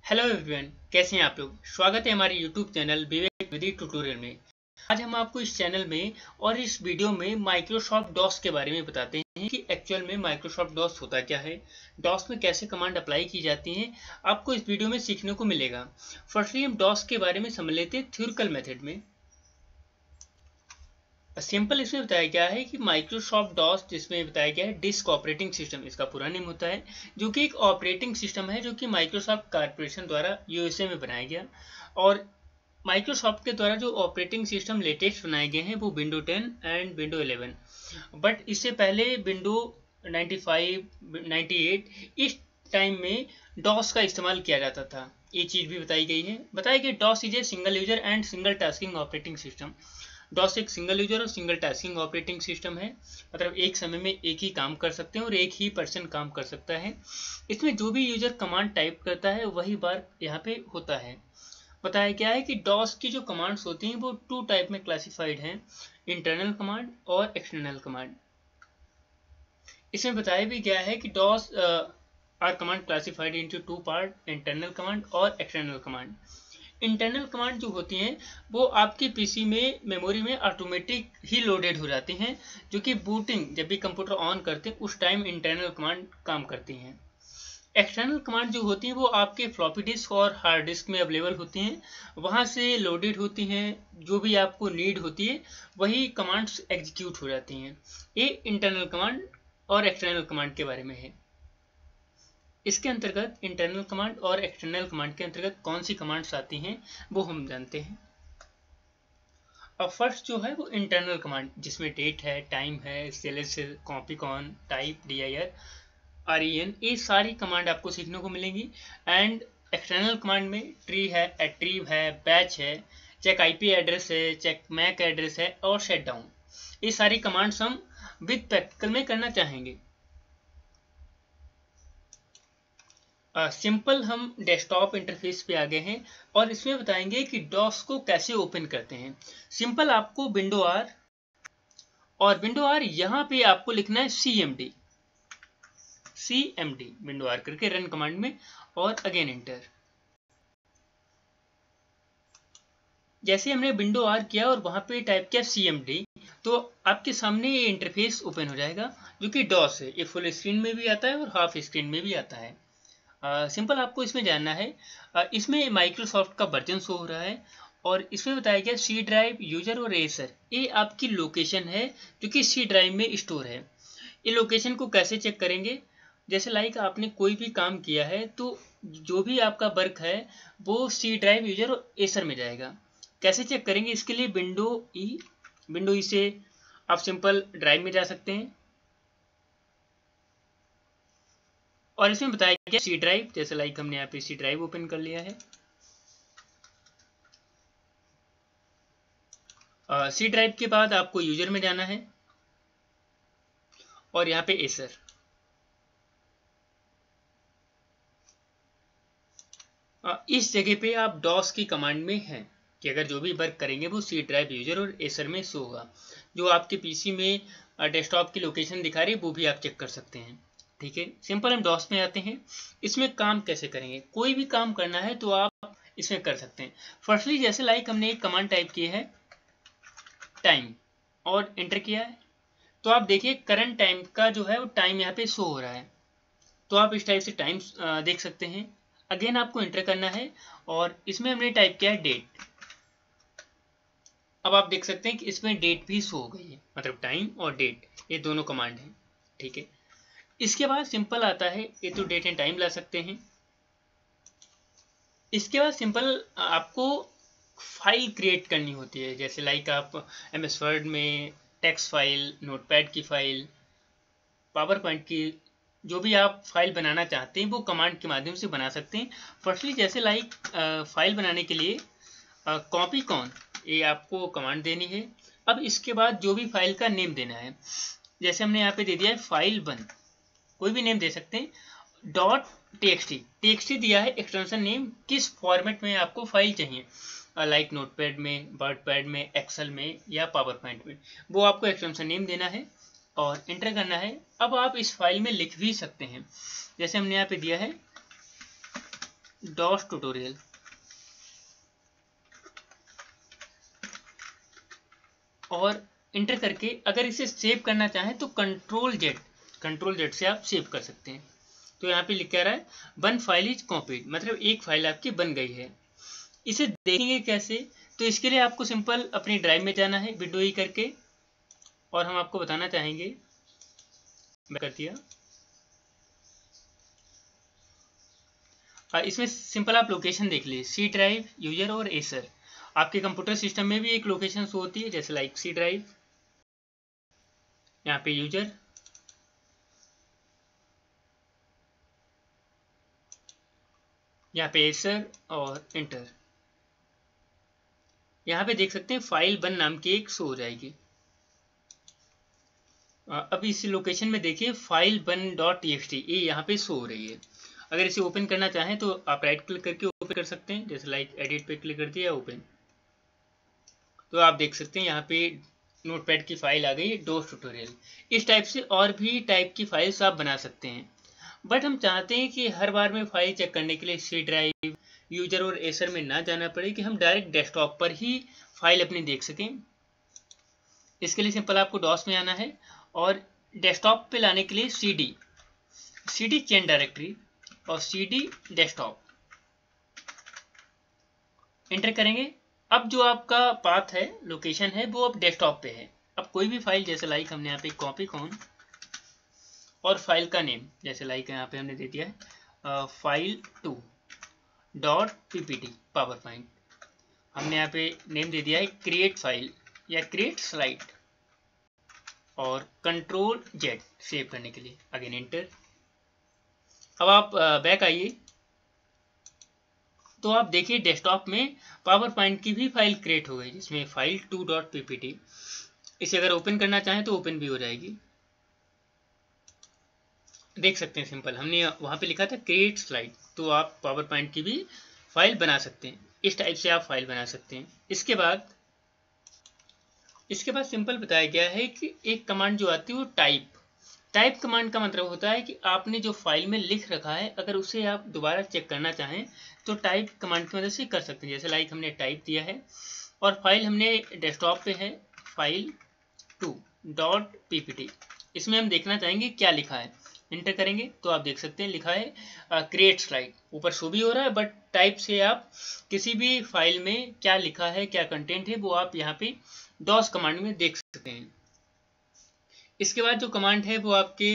Hello everyone, कैसे हैं आप लोग। स्वागत है हमारे YouTube channel Vivek Vidhi tutorial में। आज हम आपको इस चैनल में और इस वीडियो में माइक्रोसॉफ्ट डॉस के बारे में बताते हैं कि एक्चुअल में माइक्रोसॉफ्ट डॉस होता क्या है, डॉस में कैसे कमांड अप्लाई की जाती हैं, आपको इस वीडियो में सीखने को मिलेगा। फर्स्टली हम डॉस के बारे में समझ लेते हैं थ्योरिकल मेथड में। सिंपल इसमें बताया गया है कि माइक्रोसॉफ्ट डॉस, जिसमें बताया गया है डिस्क ऑपरेटिंग सिस्टम, इसका पूरा नेम होता है, जो कि एक ऑपरेटिंग सिस्टम है जो कि माइक्रोसॉफ्ट कॉर्पोरेशन द्वारा यूएसए में बनाया गया। और माइक्रोसॉफ्ट के द्वारा जो ऑपरेटिंग सिस्टम लेटेस्ट बनाए गए हैं वो विंडो 10 एंड विंडो 11, बट इससे पहले विंडो 95 98 इस टाइम में डॉस का इस्तेमाल किया जाता था। ये चीज़ भी बताई गई है। बताया गया DOS is a single user and single tasking operating system. DOS एक सिंगल यूजर और सिंगल टास्किंग ऑपरेटिंग सिस्टम है, मतलब एक समय में एक ही काम कर सकते हैं और एक ही पर्सन काम कर सकता है। इसमें जो भी यूजर कमांड टाइप करता है वही बार यहाँ पे होता है। बताया गया है कि डॉस की जो कमांड्स होती हैं वो टू टाइप में क्लासिफाइड हैं, इंटरनल कमांड और एक्सटर्नल कमांड। इसमें बताया भी गया है कि DOS are command classified into two part, internal command और एक्सटर्नल कमांड। इंटरनल कमांड जो होती हैं वो आपके पीसी में मेमोरी में ऑटोमेटिक ही लोडेड हो जाती हैं, जो कि बूटिंग जब भी कंप्यूटर ऑन करते हैं उस टाइम इंटरनल कमांड काम करती हैं। एक्सटर्नल कमांड जो होती हैं वो आपके फ्लॉपी डिस्क और हार्ड डिस्क में अवेलेबल होती हैं, वहाँ से लोडेड होती हैं। जो भी आपको नीड होती है वही कमांड्स एग्जीक्यूट हो जाती हैं। ये इंटरनल कमांड और एक्सटर्नल कमांड के बारे में है। इसके अंतर्गत इंटरनल कमांड और एक्सटर्नल कमांड के अंतर्गत कौन सी कमांड्स आती हैं वो हम जानते हैं। अब फर्स्ट जो है वो इंटरनल कमांड, जिसमें डेट है, टाइम है, cls, copy con, type, dir, ren, ये सारी कमांड आपको सीखने को मिलेंगी। एंड एक्सटर्नल कमांड में ट्री है, एट्रीव है, बैच है, चेक आईपी एड्रेस है, चेक मैक एड्रेस है और शट डाउन। ये सारी कमांड्स हम विद प्रैक्टिकल में करना चाहेंगे। सिंपल हम डेस्कटॉप इंटरफेस पे आ गए हैं और इसमें बताएंगे कि डॉस को कैसे ओपन करते हैं। सिंपल आपको विंडो आर और विंडो आर यहाँ पे आपको लिखना है cmd विंडो आर करके रन कमांड में और अगेन एंटर। जैसे हमने विंडो आर किया और वहां पे टाइप किया cmd, तो आपके सामने ये इंटरफेस ओपन हो जाएगा जो कि डॉस है। ये फुल स्क्रीन में भी आता है और हाफ स्क्रीन में भी आता है। सिंपल आपको इसमें जानना है, इसमें माइक्रोसॉफ्ट का वर्जन शो हो रहा है और इसमें बताया गया सी ड्राइव, यूजर और एसर, ये आपकी लोकेशन है जो कि सी ड्राइव में स्टोर है। ये लोकेशन को कैसे चेक करेंगे, जैसे लाइक आपने कोई भी काम किया है तो जो भी आपका वर्क है वो सी ड्राइव, यूजर और एसर में जाएगा। कैसे चेक करेंगे, इसके लिए विंडो ई से आप सिंपल ड्राइव में जा सकते हैं और इसमें बताया गया सी ड्राइव, जैसे लाइक हमने यहाँ पे सी ड्राइव ओपन कर लिया है। सी ड्राइव के बाद आपको यूजर में जाना है और यहाँ पे एसर। इस जगह पे आप डॉस की कमांड में हैं कि अगर जो भी वर्क करेंगे वो सी ड्राइव, यूजर और एसर में शो होगा। जो आपके पीसी में डेस्कटॉप की लोकेशन दिखा रही है वो भी आप चेक कर सकते हैं। ठीक है, सिंपल हम डॉस में आते हैं। इसमें काम कैसे करेंगे, कोई भी काम करना है तो आप इसमें कर सकते हैं। फर्स्टली जैसे लाइक हमने एक कमांड टाइप की है टाइम और एंटर किया है, तो आप देखिए करंट टाइम का जो है वो टाइम यहाँ पे शो हो रहा है। तो आप इस टाइप से टाइम देख सकते हैं। अगेन आपको एंटर करना है और इसमें हमने टाइप किया है डेट। अब आप देख सकते हैं कि इसमें डेट भी शो हो गई है, मतलब टाइम और डेट ये दोनों कमांड हैं। ठीक है, इसके बाद सिंपल आता है, ये तो डेट एंड टाइम ला सकते हैं। इसके बाद सिंपल आपको फाइल क्रिएट करनी होती है, जैसे लाइक आप एमएस वर्ड में टेक्स्ट फाइल, नोटपैड की फाइल, पावर पॉइंट की, जो भी आप फाइल बनाना चाहते हैं वो कमांड के माध्यम से बना सकते हैं। फर्स्टली जैसे लाइक फाइल बनाने के लिए कॉपी कॉन, ये आपको कमांड देनी है। अब इसके बाद जो भी फाइल का नेम देना है, जैसे हमने यहाँ पे दे दिया है file1, कोई भी नेम दे सकते हैं। .txt दिया है एक्सटेंशन नेम, किस फॉर्मेट में आपको फाइल चाहिए, लाइक नोटपैड में, वर्डपैड में, एक्सेल में या पावर पॉइंट में, वो आपको एक्सटेंशन नेम देना है और एंटर करना है। अब आप इस फाइल में लिख भी सकते हैं, जैसे हमने यहाँ पे दिया है डॉस ट्यूटोरियल और इंटर करके अगर इसे सेव करना चाहें तो कंट्रोल जेड से आप सेव कर सकते हैं। तो यहाँ पे लिखा रहा है वन फाइल इज कॉपीड, मतलब एक फाइल आपकी बन गई है। इसे देखेंगे कैसे? तो इसके लिए आपको सिंपल अपनी ड्राइव में जाना है विंडो ई करके, और हम आपको बताना चाहेंगे, मैं कर दिया। इसमें सिंपल आप लोकेशन देख लीजिए, सी ड्राइव, यूजर और एसर। आपके कंप्यूटर सिस्टम में भी एक लोकेशन शो होती है, जैसे लाइक सी ड्राइव, यहाँ पे यूजर, यहाँ पे एसर और इंटर। यहाँ पे देख सकते हैं फाइल वन नाम की एक शो हो जाएगी। अब इस लोकेशन में देखिए फाइल वन डॉट टीएक्सटी ये यहाँ पे शो हो रही है। अगर इसे ओपन करना चाहें तो आप राइट क्लिक करके ओपन कर सकते हैं, जैसे लाइक एडिट पे क्लिक कर दिया, ओपन। तो आप देख सकते हैं यहाँ पे नोटपैड की फाइल आ गई है, डॉस ट्यूटोरियल। इस टाइप से और भी टाइप की फाइल्स आप बना सकते हैं, बट हम चाहते हैं कि हर बार में फाइल चेक करने के लिए सी ड्राइव, यूजर और एसर में ना जाना पड़े, कि हम डायरेक्ट डेस्कटॉप पर ही फाइल अपनी देख सकें। इसके लिए सिंपल आपको डॉस में आना है और डेस्कटॉप पे लाने के लिए सीडी चेंज डायरेक्टरी और सीडी डेस्कटॉप एंटर करेंगे। अब जो आपका पाथ है, लोकेशन है, वो अब डेस्कटॉप पे है। अब कोई भी फाइल, जैसे लाइक हमने यहाँ पे कॉपी कॉन और फाइल का नेम, जैसे लाइक यहाँ पे हमने दे दिया है file 2 dot PPT power point. हमने यहाँ पे नेम दे दिया है क्रिएट फाइल या क्रिएट स्लाइड और कंट्रोल जेड सेव करने के लिए, अगेन एंटर। अब आप बैक आइए तो आप देखिए डेस्कटॉप में पावर पॉइंट की भी फाइल क्रिएट हो गई, जिसमें फाइल 2.ppt। इसे अगर ओपन करना चाहें तो ओपन भी हो जाएगी, देख सकते हैं। सिंपल हमने वहां पे लिखा था क्रिएट स्लाइड, तो आप पावर पॉइंट की भी फाइल बना सकते हैं। इस टाइप से आप फाइल बना सकते हैं। इसके बाद सिंपल बताया गया है कि एक कमांड जो आती है वो टाइप कमांड का मतलब होता है कि आपने जो फाइल में लिख रखा है, अगर उसे आप दोबारा चेक करना चाहें तो टाइप कमांड की मदद से कर सकते हैं। जैसे लाइक हमने टाइप दिया है और फाइल हमने डेस्कटॉप पे है फाइल 2.ppt। इसमें हम देखना चाहेंगे क्या लिखा है, इंटर करेंगे तो आप देख सकते हैं लिखा है क्रिएट स्लाइड। ऊपर शो भी हो रहा है, बट टाइप से आप किसी भी फाइल में क्या लिखा है, क्या कंटेंट है, वो आप यहाँ पे डॉस कमांड में देख सकते हैं। इसके बाद जो कमांड है वो आपके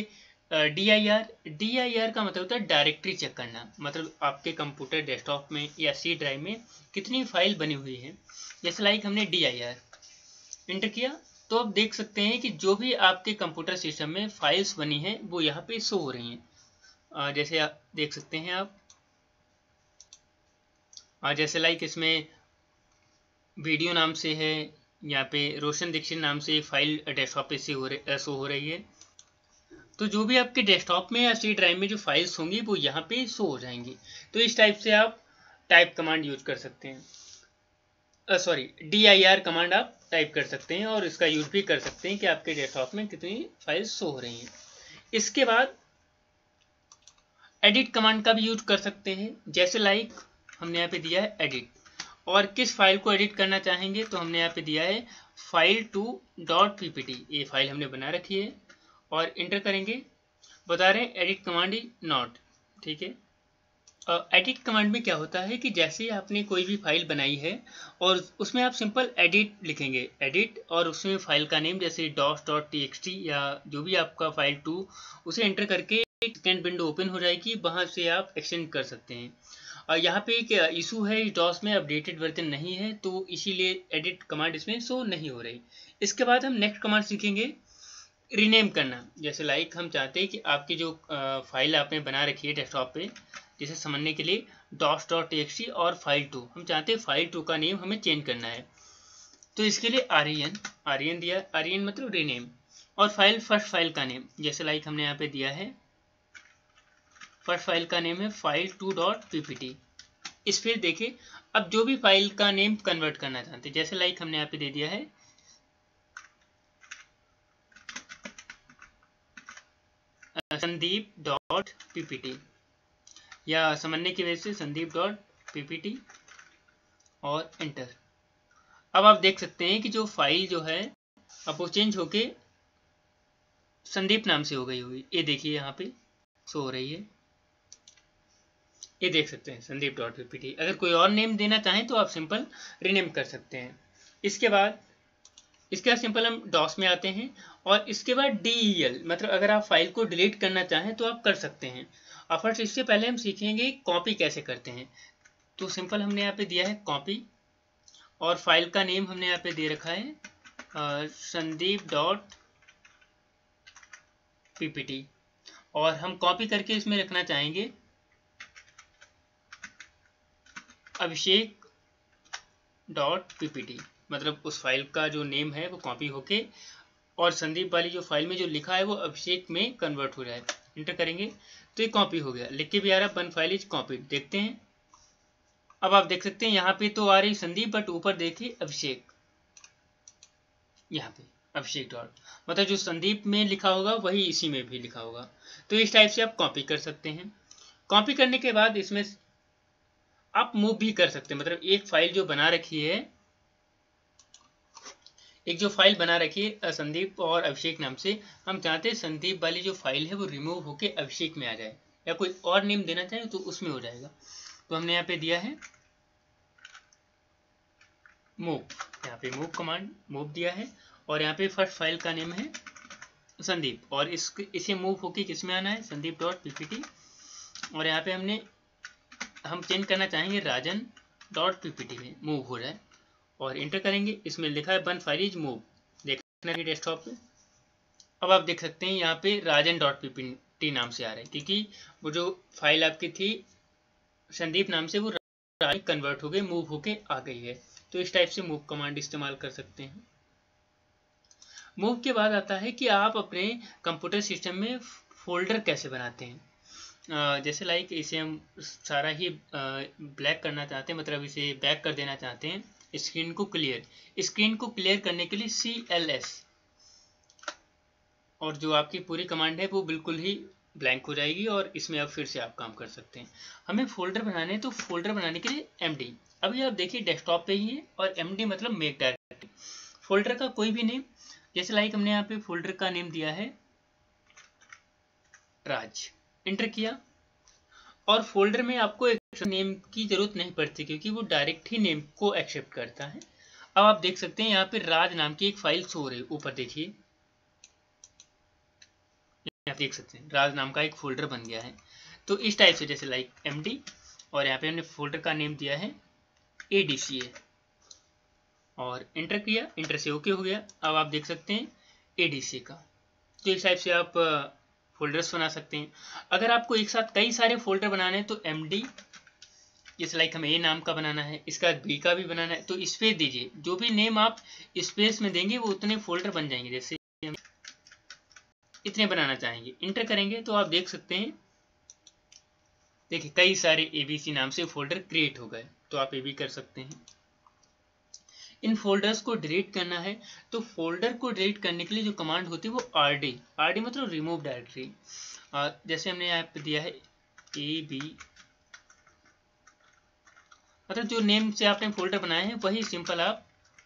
DIR का मतलब होता है डायरेक्टरी चेक करना, मतलब आपके कंप्यूटर डेस्कटॉप में या सी ड्राइव में कितनी फाइल बनी हुई है। जैसे लाइक हमने DIR इंटर किया तो आप देख सकते हैं कि जो भी आपके कंप्यूटर सिस्टम में फाइल्स बनी हैं वो यहाँ पे शो हो रही हैं। जैसे आप देख सकते हैं आप, जैसे लाइक इसमें वीडियो नाम से है, यहाँ पे रोशन दीक्षित नाम से फाइल डेस्कटॉप पे शो हो रही है। तो जो भी आपके डेस्कटॉप में या सी ड्राइव में जो फाइल्स होंगी वो यहाँ पे शो हो जाएंगी। तो इस टाइप से आप टाइप कमांड यूज कर सकते हैं, DIR कमांड आप टाइप कर सकते हैं और इसका यूज भी कर सकते हैं कि आपके डेस्कटॉप में कितनी फाइल्स शो हो रही हैं। इसके बाद एडिट कमांड का भी यूज कर सकते हैं, जैसे लाइक हमने यहाँ पे दिया है एडिट, और किस फाइल को एडिट करना चाहेंगे तो हमने यहाँ पे दिया है फाइल 2.ppt। ये फाइल हमने बना रखी है और इंटर करेंगे, बता रहे हैं एडिट कमांड इज नॉट, ठीक है। एडिट कमांड में क्या होता है कि जैसे आपने कोई भी फाइल बनाई है और उसमें आप सिंपल एडिट लिखेंगे, एडिट, और उसमें फाइल का नेम जैसे dos.txt या जो भी आपका फाइल 2, उसे एंटर करके एक सेकेंड विंडो ओपन हो जाएगी, वहां से आप एक्सटेंड कर सकते हैं। और यहाँ पे एक इशू है, डॉस में अपडेटेड वर्जन नहीं है, तो इसीलिए एडिट कमांड इसमें शो नहीं हो रही। इसके बाद हम नेक्स्ट कमांड सीखेंगे रीनेम करना। जैसे लाइक हम चाहते हैं कि आपकी जो फाइल आपने बना रखी है डेस्कटॉप पे, जिसे समझने के लिए dos.txt और फाइल 2, हम चाहते हैं फाइल 2 का नेम हमें चेंज करना है। तो इसके लिए आर दिया, आर मतलब रीनेम, और फर्स्ट फाइल का नेम, जैसे लाइक हमने यहाँ पे दिया है फर्स्ट फाइल का नेम है फाइल 2.ppt। इस फिर देखिए अब जो भी फाइल का नेम कन्वर्ट करना चाहते हैं, जैसे लाइक हमने यहाँ पे दे दिया है संदीप.ppt, या समझने की वजह से संदीप डॉट पीपीटी और एंटर। अब आप देख सकते हैं कि जो फाइल जो है अब वो चेंज होके संदीप नाम से हो गई होगी। ये देखिए यहाँ पे शो हो रही है, ये देख सकते हैं संदीप डॉट पीपीटी। अगर कोई और नेम देना चाहें तो आप सिंपल रीनेम कर सकते हैं। इसके बाद सिंपल हम डॉस में आते हैं और इसके बाद DEL मतलब अगर आप फाइल को डिलीट करना चाहें तो आप कर सकते हैं। और फर्स्ट इससे पहले हम सीखेंगे कॉपी कैसे करते हैं। तो सिंपल हमने यहाँ पे दिया है कॉपी और फाइल का नेम हमने यहाँ पे दे रखा है संदीप डॉट पीपीटी और हम कॉपी करके इसमें रखना चाहेंगे अभिषेक डॉट पीपीटी, मतलब उस फाइल का जो नेम है वो कॉपी होके और संदीप वाली जो फाइल में जो लिखा है वो अभिषेक में कन्वर्ट हो जाए। इंटर करेंगे तो ये कॉपी हो गया, लिख के भी आ रहा है वन फाइल इज कॉपीड। देखते हैं, अब आप देख सकते हैं यहाँ पे तो आ रही संदीप बट ऊपर देखिए अभिषेक, यहाँ पे अभिषेक डॉट, मतलब जो संदीप में लिखा होगा वही इसी में भी लिखा होगा। तो इस टाइप से आप कॉपी कर सकते हैं। कॉपी करने के बाद इसमें आप मूव भी कर सकते हैं, मतलब एक फाइल जो बना रखी है, एक जो फाइल बना रखी है संदीप और अभिषेक नाम से, हम चाहते हैं संदीप वाली जो फाइल है वो रिमूव होके अभिषेक में आ जाए या कोई और नेम देना चाहे तो उसमें हो जाएगा। तो हमने यहाँ पे दिया है मूव, यहाँ पे मूव कमांड मूव दिया है और यहाँ पे फर्स्ट फाइल का नेम है संदीप और इसे मूव होके किस में आना है संदीप डॉट पीपीटी और यहाँ पे हम चेंज करना चाहेंगे राजन डॉट पीपीटी में मूव हो जाए और इंटर करेंगे। इसमें लिखा है वन फाइल इज मूव, देखना है डेस्कटॉप पे। अब आप देख सकते हैं यहाँ पे राजन डॉट पीपीटी नाम से आ रहा है क्योंकि वो जो फाइल आपकी थी संदीप नाम से वो राजन कन्वर्ट हो गई, मूव होके आ गई है। तो इस टाइप से मूव कमांड इस्तेमाल कर सकते हैं। मूव के बाद आता है कि आप अपने कंप्यूटर सिस्टम में फोल्डर कैसे बनाते हैं। जैसे लाइक इसे हम सारा ही ब्लैक करना चाहते हैं, मतलब इसे बैक कर देना चाहते हैं, स्क्रीन को क्लियर करने के लिए CLS और जो आपकी पूरी कमांड है वो बिल्कुल ही ब्लैंक हो जाएगी और इसमें अब फिर से आप काम कर सकते हैं। हमें फोल्डर बनाने हैं तो फोल्डर बनाने के लिए MD, अभी आप देखिए डेस्कटॉप पे ही है और MD मतलब मेक डायरेक्टरी। फोल्डर का कोई भी नेम, जैसे लाइक हमने यहाँ पे फोल्डर का नेम दिया है राज, इंटर किया और फोल्डर में आपको एक नेम की जरूरत नहीं पड़ती क्योंकि वो डायरेक्ट ही नेम को एक्सेप्ट करता है। अब आप देख सकते हैं यहाँ पे राज नाम की एक फाइल शो रही है, ऊपर देखिए, यहाँ देख सकते हैं राज नाम का एक फोल्डर बन गया है। तो इस टाइप से जैसे लाइक MD और यहाँ पे हमने फोल्डर का नेम दिया है ADCA और इंटर किया, इंटर से ओके हो गया। अब आप देख सकते हैं ADCA का। तो इस टाइप से आप फोल्डर्स बना सकते हैं। अगर आपको एक साथ कई सारे फोल्डर बनाने हैं तो MD, जैसे लाइक हमें A नाम का बनाना है, इसका B का भी बनाना है तो स्पेस दीजिए, जो भी नेम आप स्पेस में देंगे वो उतने फोल्डर बन जाएंगे। जैसे हम इतने बनाना चाहेंगे, इंटर करेंगे तो आप देख सकते हैं, देखिए कई सारे ABC नाम से फोल्डर क्रिएट हो गए। तो आप ये भी कर सकते हैं। इन फोल्डर्स को डिलीट करना है तो फोल्डर को डिलीट करने के लिए जो कमांड होती है वो RD मतलब रिमूव डायरेक्टरी। जैसे हमने यहाँ पे दिया है AB, मतलब जो नेम से आपने फोल्डर बनाए हैं वही सिंपल आप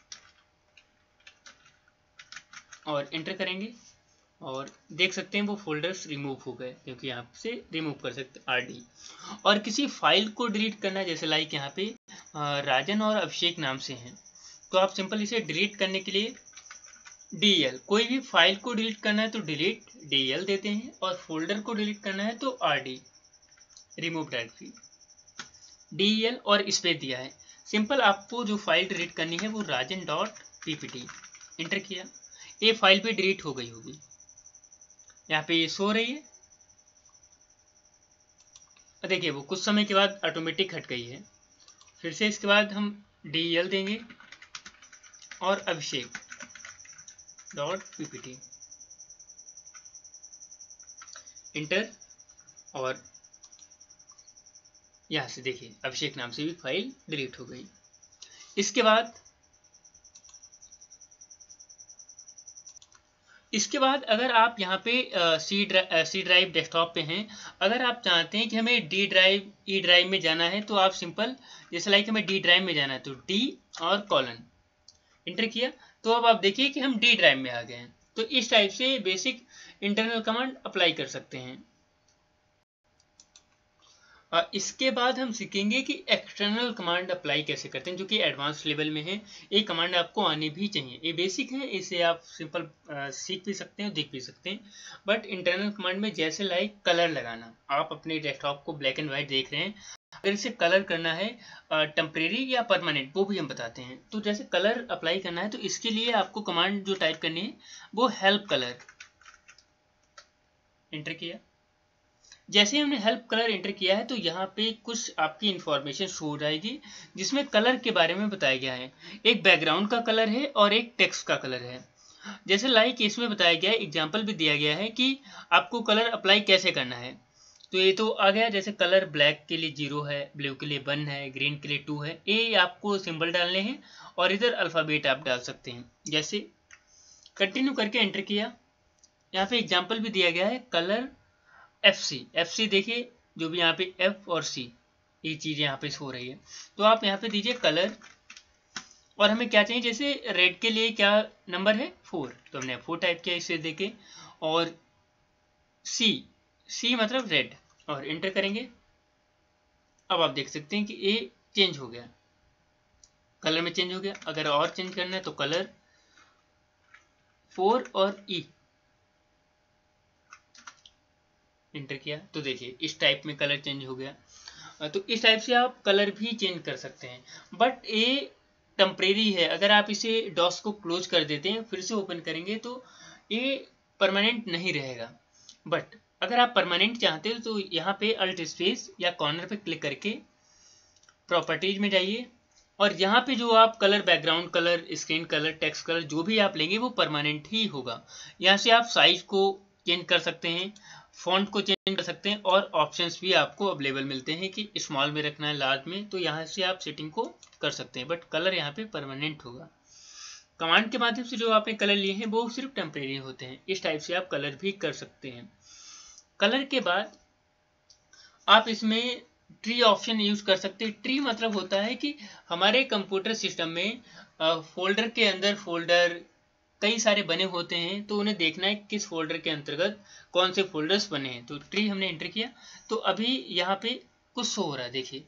और एंटर करेंगे और देख सकते हैं वो फोल्डर्स रिमूव हो गए क्योंकि यहाँ से रिमूव कर सकते हैं RD। और किसी फाइल को डिलीट करना है, जैसे लाइक यहाँ पे राजन और अभिषेक नाम से हैं, तो आप सिंपल इसे डिलीट करने के लिए DL, कोई भी फाइल को डिलीट करना है तो डिलीट DL देते हैं और फोल्डर को डिलीट करना है तो RD रिमूव डायरेक्टरी, DL और स्पेस दिया है। सिंपल आपको जो फाइल डिलीट करनी है वो राजन डॉट पीपीटी, इंटर किया, ये फाइल भी डिलीट हो गई होगी, यहाँ पे ये सो रही है। देखिए वो कुछ समय के बाद ऑटोमेटिक हट गई है। फिर से इसके बाद हम DL देंगे और अभिषेक डॉट पीपीटी, इंटर और यहाँ से देखिए अभिषेक नाम से भी फाइल डिलीट हो गई। इसके बाद अगर आप यहाँ पे सी ड्राइव डेस्कटॉप पे हैं, अगर आप चाहते हैं कि हमें डी ड्राइव ई ड्राइव में जाना है तो आप सिंपल जैसे लाइक हमें डी ड्राइव में जाना है तो डी और कॉलन इंटर किया, तो अब आप देखिए कि हम डी ड्राइव में आ गए हैं। तो इस टाइप से बेसिक इंटरनल कमांड अप्लाई कर सकते हैं। इसके बाद हम सीखेंगे कि एक्सटर्नल कमांड अप्लाई कैसे करते हैं, जो कि एडवांस लेवल में है। ये कमांड आपको आनी भी चाहिए, ये बेसिक है, इसे आप सिंपल सीख भी सकते हैं, देख भी सकते हैं। बट इंटरनल कमांड में जैसे लाइक कलर लगाना, आप अपने डेस्कटॉप को ब्लैक एंड व्हाइट देख रहे हैं, अगर इसे कलर करना है टेम्परेरी या परमानेंट, वो भी हम बताते हैं। तो जैसे कलर अप्लाई करना है तो इसके लिए आपको कमांड जो टाइप करनी है वो हेल्प कलर इंटर किया। जैसे हमने हेल्प कलर एंटर किया है तो यहाँ पे कुछ आपकी इंफॉर्मेशन शो हो जाएगी जिसमें कलर के बारे में बताया गया है। एक बैकग्राउंड का कलर है और एक टेक्स्ट का कलर है। जैसे लाइक इसमें बताया गया है, एग्जांपल भी दिया गया है कि आपको कलर अप्लाई कैसे करना है। तो ये तो आ गया, जैसे कलर ब्लैक के लिए 0 है, ब्लू के लिए 1 है, ग्रीन के लिए 2 है। ये आपको सिंबल डालने हैं और इधर अल्फ़ाबेट आप डाल सकते हैं। जैसे कंटिन्यू करके एंटर किया, यहाँ पे एग्जाम्पल भी दिया गया है कलर FC देखिए, जो भी यहाँ पे F और C ये चीज़ यहाँ पे हो रही है। तो आप यहाँ पे दीजिए कलर, और हमें क्या चाहिए, जैसे रेड के लिए क्या नंबर है 4, तो हमने 4 टाइप किया इसे देके, और C मतलब रेड, और एंटर करेंगे। अब आप देख सकते हैं कि ये चेंज हो गया, कलर में चेंज हो गया। अगर और चेंज करना है तो कलर 4 और E एंटर किया, तो देखिए इस टाइप में कलर चेंज हो गया। तो इस टाइप से आप कलर भी चेंज कर सकते हैं। बट ये टेम्परेरी है, अगर आप इसे डॉस को क्लोज कर देते हैं फिर से ओपन करेंगे तो ये परमानेंट नहीं रहेगा। बट अगर आप परमानेंट चाहते हो तो यहाँ पे अल्ट स्पेस या कॉर्नर पे क्लिक करके प्रॉपर्टीज में जाइए, और यहाँ पे जो आप colour, background colour, screen colour, text colour जो भी आप लेंगे वो परमानेंट ही होगा। यहाँ से आप साइज को चेंज कर सकते हैं, फॉन्ट को चेंज कर सकते हैं, और ऑप्शंस भी आपको अवेलेबल मिलते हैं कि स्मॉल में रखना है, लार्ज में, तो यहाँ से आप सेटिंग को कर सकते हैं। बट कलर यहाँ पे परमानेंट होगा। कमांड के माध्यम से जो आपने कलर लिए हैं वो सिर्फ टेम्परेरी होते हैं। इस टाइप से आप कलर भी कर सकते हैं। कलर के बाद आप इसमें ट्री ऑप्शन यूज कर सकते हैं। ट्री मतलब होता है कि हमारे कंप्यूटर सिस्टम में फोल्डर के अंदर फोल्डर कई सारे बने होते हैं, तो उन्हें देखना है किस फोल्डर के अंतर्गत कौन से फोल्डर्स बने हैं। तो ट्री हमने एंटर किया, तो अभी यहाँ पे कुछ शो हो रहा है, देखिए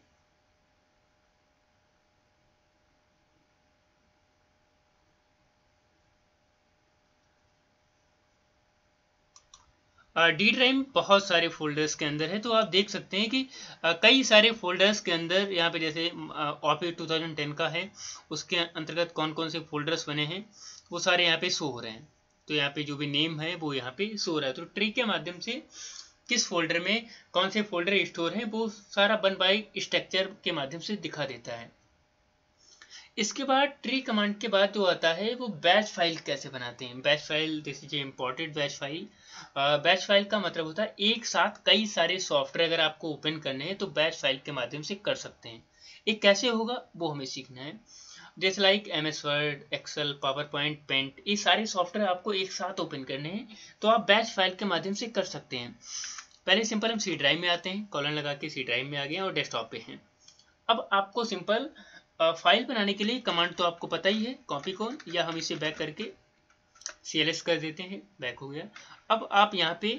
डी ड्राइव बहुत सारे फोल्डर्स के अंदर है। तो आप देख सकते हैं कि कई सारे फोल्डर्स के अंदर यहाँ पे जैसे ऑफिस 2010 का है, उसके अंतर्गत कौन कौन से फोल्डर्स बने हैं वो सारे यहाँ पे शो हो रहे हैं। तो यहाँ पे जो भी नेम है वो यहाँ पे शो हो रहा है। तो ट्री के माध्यम से किस फोल्डर में कौन से फोल्डर स्टोर हैं वो सारा 1 बाय स्ट्रक्चर के माध्यम से दिखा देता है। इसके बाद ट्री कमांड के बाद जो आता है वो बैच फाइल कैसे बनाते हैं। Batch file, this is important batch file. Batch file का मतलब होता है एक साथ कई सारे सॉफ्टवेयर अगर आपको ओपन करने हैं तो बैच फाइल के माध्यम से कर सकते हैं। ये कैसे होगा वो हमें सीखना है। जैसे like MS word, excel, power point, paint, ये सारे सॉफ्टवेयर आपको एक साथ ओपन करने हैं तो आप बैच फाइल के माध्यम से कर सकते हैं। पहले सिंपल हम सी ड्राइव में आते हैं, कॉलन लगा के सी ड्राइव में आ गए और डेस्कटॉप पे हैं। अब आपको सिंपल फाइल बनाने के लिए कमांड तो आपको पता ही है, कॉपी कॉन, या हम इसे बैक करके CLS कर देते हैं, बैक हो गया। अब आप यहाँ पे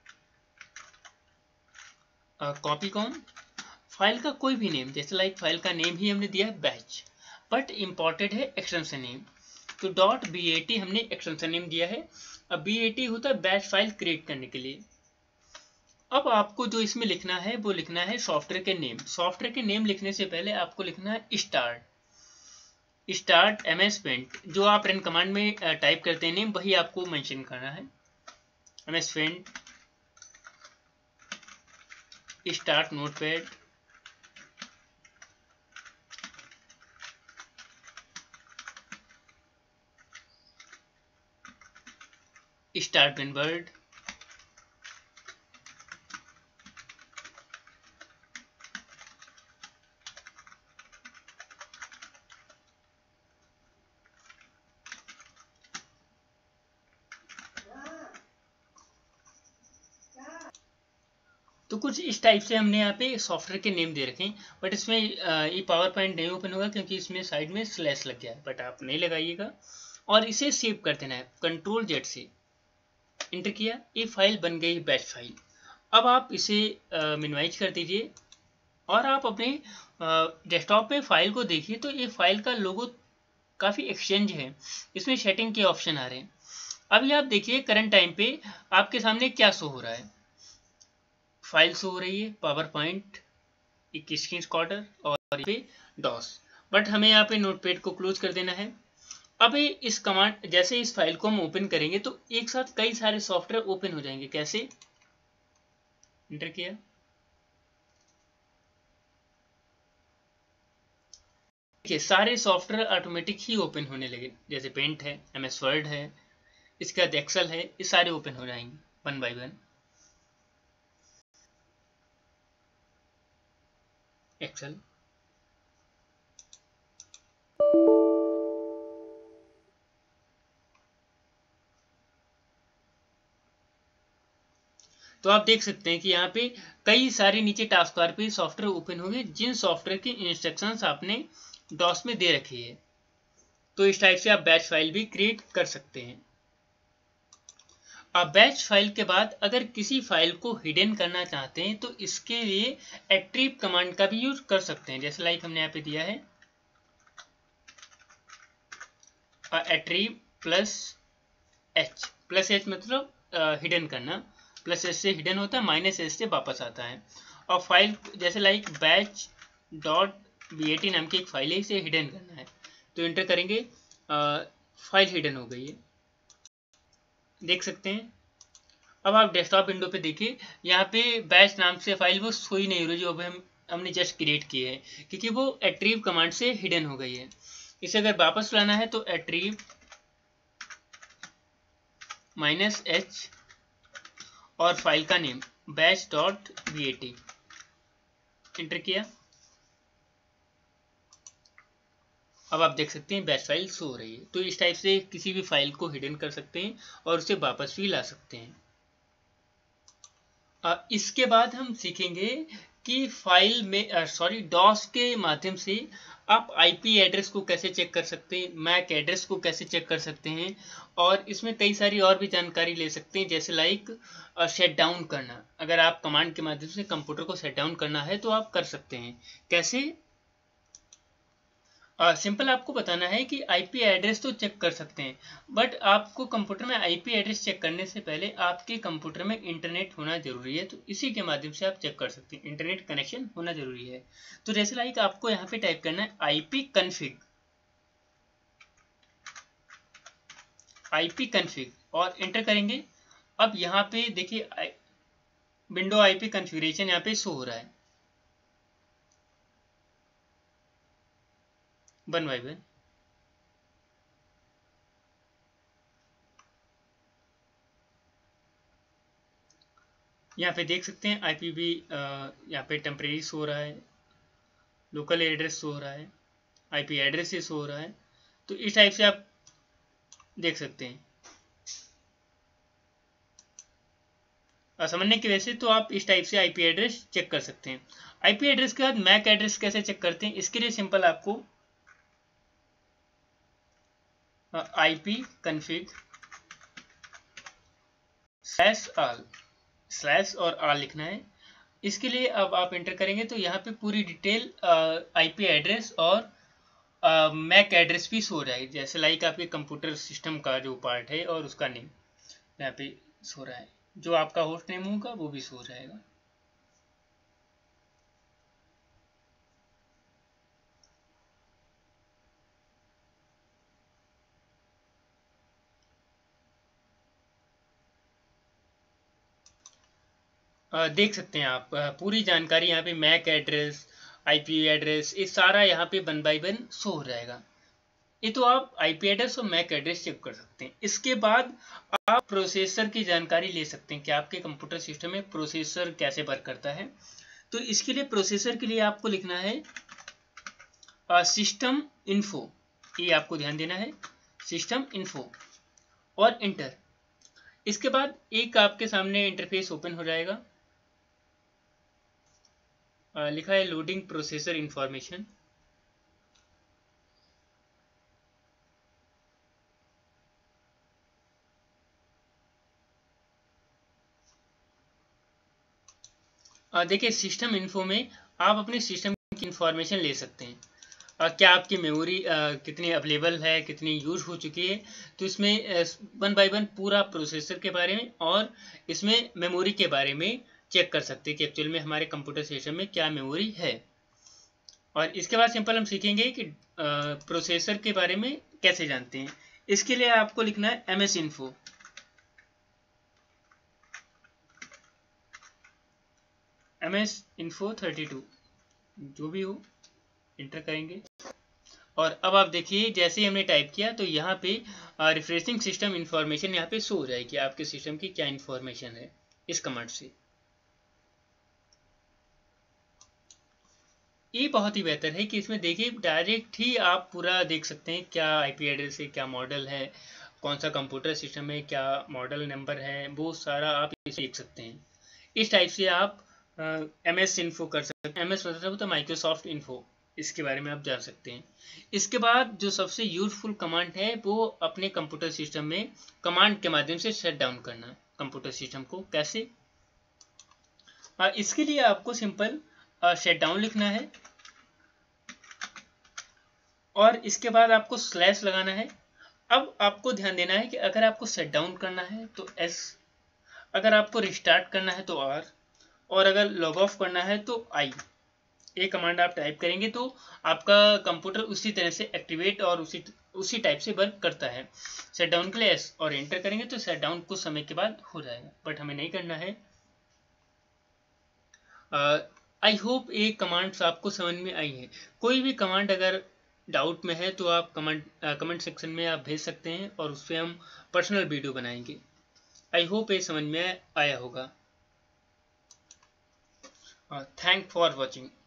कॉपी कॉन, फाइल का कोई भी नेम, जैसे लाइक फाइल का नेम ही हमने दिया है बैच, बट इम्पोर्टेंट है एक्सटेंशन नेम। तो .bat हमने एक्सटेंशन नेम दिया है। अब BAT होता है बैच फाइल क्रिएट करने के लिए। अब आपको जो इसमें लिखना है वो लिखना है सॉफ्टवेयर के नेम। सॉफ्टवेयर के नेम लिखने से पहले आपको लिखना है स्टार्ट MS पेंट। जो आप रन कमांड में टाइप करते हैं नेम वही आपको मेंशन करना है। MS paint start notepad start winword तो कुछ इस टाइप से हमने यहाँ पे सॉफ्टवेयर के नेम दे रखे हैं, बट इसमें ये पावर पॉइंट नहीं ओपन होगा क्योंकि इसमें साइड में स्लैश लग गया है, बट आप नहीं लगाइएगा। और इसे सेव कर देना है, Ctrl+Z से इंटर किया, ये फाइल बन गई बैच फाइल। अब आप इसे मिनिमाइज कर दीजिए और आप अपने डेस्कटॉप पे फाइल को देखिए तो ये फाइल का लोगो काफ़ी एक्सचेंज है, इसमें सेटिंग के ऑप्शन आ रहे हैं। अभी आप देखिए करंट टाइम पे आपके सामने क्या शो हो रहा है, फाइल शो हो रही है पावर पॉइंट 21 क्वार्टर और पे डॉस, बट हमें यहाँ पे नोटपैड को क्लोज कर देना है। अब इस कमांड जैसे इस फाइल को हम ओपन करेंगे तो एक साथ कई सारे सॉफ्टवेयर ओपन हो जाएंगे। कैसे, इंटर किया, देखिए सारे सॉफ्टवेयर ऑटोमेटिक ही ओपन होने लगे, जैसे पेंट है, MS वर्ड है, इसके बाद एक्सेल है, ये सारे ओपन हो जाएंगे वन बाय वन। एक्सेल, तो आप देख सकते हैं कि यहाँ पे कई सारे नीचे टास्क बार पे सॉफ्टवेयर ओपन होंगे जिन सॉफ्टवेयर की इंस्ट्रक्शंस आपने डॉस में दे रखी है। तो इस टाइप से आप बैच फाइल भी क्रिएट कर सकते हैं। अब बैच फाइल के बाद अगर किसी फाइल को हिडन करना चाहते हैं तो इसके लिए एक्ट्रीव कमांड का भी यूज कर सकते हैं। जैसे लाइक हमने यहाँ पे दिया है एक्ट्रीव +H मतलब हिडन करना, +H से हिडन होता है, -H से वापस आता है। और फाइल जैसे लाइक batch.bat नाम की एक फाइल है, इसे हिडन करना है तो इंटर करेंगे, फाइल हिडन हो गई है, देख सकते हैं। अब आप डेस्कटॉप विंडो पे देखिए, यहाँ पे बैच नाम से फाइल वो शो ही नहीं हो रही जो अभी हमने जस्ट क्रिएट की है, क्योंकि वो एक्ट्रीव कमांड से हिडन हो गई है। इसे अगर वापस लाना है तो एक्ट्रीव -H और फाइल का नेम batch.bat इंटर किया। अब आप देख सकते हैं बैच फाइल शो हो रही है। तो इस टाइप से किसी भी फाइल को हिडन कर सकते हैं और उसे वापस भी ला सकते हैं। इसके बाद हम सीखेंगे कि फाइल में डॉस के माध्यम से आप IP एड्रेस को कैसे चेक कर सकते हैं, मैक एड्रेस को कैसे चेक कर सकते हैं, और इसमें कई सारी और भी जानकारी ले सकते हैं। जैसे लाइक शट डाउन करना, अगर आप कमांड के माध्यम से कंप्यूटर को शट डाउन करना है तो आप कर सकते हैं। कैसे, सिंपल आपको बताना है कि IP एड्रेस तो चेक कर सकते हैं, बट आपको कंप्यूटर में IP एड्रेस चेक करने से पहले आपके कंप्यूटर में इंटरनेट होना जरूरी है। तो इसी के माध्यम से आप चेक कर सकते हैं, इंटरनेट कनेक्शन होना जरूरी है। तो जैसे लाइक आपको यहाँ पे टाइप करना है IP config और एंटर करेंगे। अब यहाँ पे देखिए विंडो IP कॉन्फ़िगरेशन यहाँ पे शो हो रहा है वन बाय वन। यहाँ पे देख सकते हैं IPv यहाँ पे टेम्परेरी शो हो रहा है, लोकल एड्रेस शो हो रहा है, IP एड्रेस से शो हो रहा है। तो इस टाइप से आप देख सकते हैं। समझने की वजह से तो आप इस टाइप से IP एड्रेस चेक कर सकते हैं। IP एड्रेस के बाद मैक एड्रेस कैसे चेक करते हैं, इसके लिए सिंपल आपको IP config /all और all लिखना है। इसके लिए अब आप एंटर करेंगे तो यहाँ पे पूरी डिटेल IP एड्रेस और मैक एड्रेस भी शो रहा है। जैसे लाइक आपके कंप्यूटर सिस्टम का जो पार्ट है और उसका नेम यहाँ पे शो रहा है, जो आपका होस्ट नेम होगा वो भी शो जाएगा। देख सकते हैं आप पूरी जानकारी यहाँ पे मैक एड्रेस, IP एड्रेस, ये सारा यहाँ पे वन बाय वन शो हो जाएगा। ये तो आप IP एड्रेस और मैक एड्रेस चेक कर सकते हैं। इसके बाद आप प्रोसेसर की जानकारी ले सकते हैं कि आपके कंप्यूटर सिस्टम में प्रोसेसर कैसे वर्क करता है। तो इसके लिए प्रोसेसर के लिए आपको लिखना है सिस्टम इन्फो, ये आपको ध्यान देना है, सिस्टम इन्फो और इंटर। इसके बाद एक आपके सामने इंटरफेस ओपन हो जाएगा। लिखा है लोडिंग प्रोसेसर इंफॉर्मेशन। देखिए सिस्टम इन्फो में आप अपने सिस्टम की इंफॉर्मेशन ले सकते हैं। क्या आपकी मेमोरी कितनी अवेलेबल है, कितनी यूज हो चुकी है, तो इसमें वन बाय वन पूरा प्रोसेसर के बारे में और इसमें मेमोरी के बारे में चेक कर सकते हैं कि एक्चुअल में हमारे कंप्यूटर सिस्टम में क्या मेमोरी है। और इसके बाद सिंपल हम सीखेंगे कि प्रोसेसर के बारे में कैसे जानते हैं। इसके लिए आपको लिखना है MS Info। MS Info 32 जो भी हो, इंटर करेंगे। और अब आप देखिए जैसे ही हमने टाइप किया तो यहाँ पे रिफ्रेशिंग सिस्टम इंफॉर्मेशन यहाँ पे शो हो जाएगी, आपके सिस्टम की क्या इंफॉर्मेशन है इस कमांड से। ये बहुत ही बेहतर है कि इसमें देखिए डायरेक्ट ही आप पूरा देख सकते हैं क्या IP एड्रेस है, क्या मॉडल है, कौन सा कंप्यूटर सिस्टम है, क्या मॉडल नंबर है, वो सारा आप इसे देख सकते हैं। इस टाइप से आप MS इन्फो कर सकते हैं। MS मतलब तो माइक्रोसॉफ्ट इन्फो, इसके बारे में आप जान सकते हैं। इसके बाद जो सबसे यूजफुल कमांड है वो अपने कंप्यूटर सिस्टम में कमांड के माध्यम से शट डाउन करना कंप्यूटर सिस्टम को। कैसे? इसके लिए आपको सिंपल शट डाउन लिखना है और इसके बाद आपको स्लैश लगाना है। अब आपको ध्यान देना है कि अगर आपको शट डाउन करना है तो S, अगर आपको रिस्टार्ट करना है तो R, और अगर लॉग ऑफ करना है तो I। ये कमांड आप टाइप करेंगे तो आपका कंप्यूटर उसी तरह से एक्टिवेट और उसी टाइप से वर्क करता है। शट डाउन के लिए S और एंटर करेंगे तो शट डाउन कुछ समय के बाद हो जाएगा, बट हमें नहीं करना है। आई होप ये कमांड्स आपको समझ में आई है। कोई भी कमांड अगर डाउट में है तो आप कमेंट सेक्शन में आप भेज सकते हैं और उस पर हम पर्सनल वीडियो बनाएंगे। आई होप ये समझ में आया होगा। Thank for watching.